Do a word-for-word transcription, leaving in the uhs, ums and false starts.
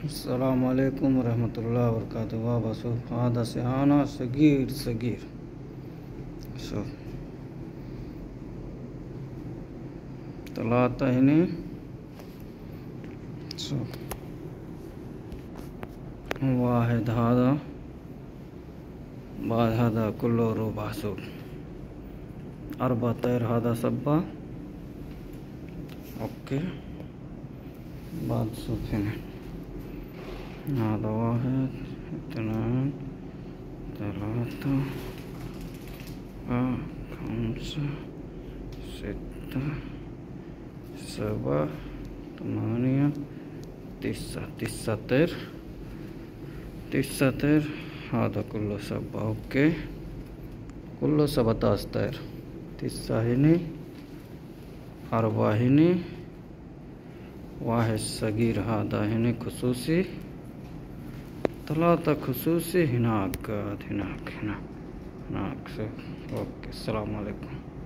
अस्सलाम वालेकुम रहमतुल्लाहि व बरकातुहू। वाह सो هذا سهانا صغير صغير شوف ثلاثة هنا. شوف واحد هذا بعد هذا كله ربع. شوف أربع طير هذا سبعة. أوكي بعد شوف هنا هذا واحد اثنان ثلاثة أربعة خمسة ستة سبعة ثمانية تسعة تسعة طير تسعة طير. هذا كله سبعة. أوكي كله سبعة طير. تسعة هنا أربعة هنا واحد صغير هذا هنا خصوصي ثلاثة خصوصي هناك هناك هناك هناك. أوكي السلام عليكم.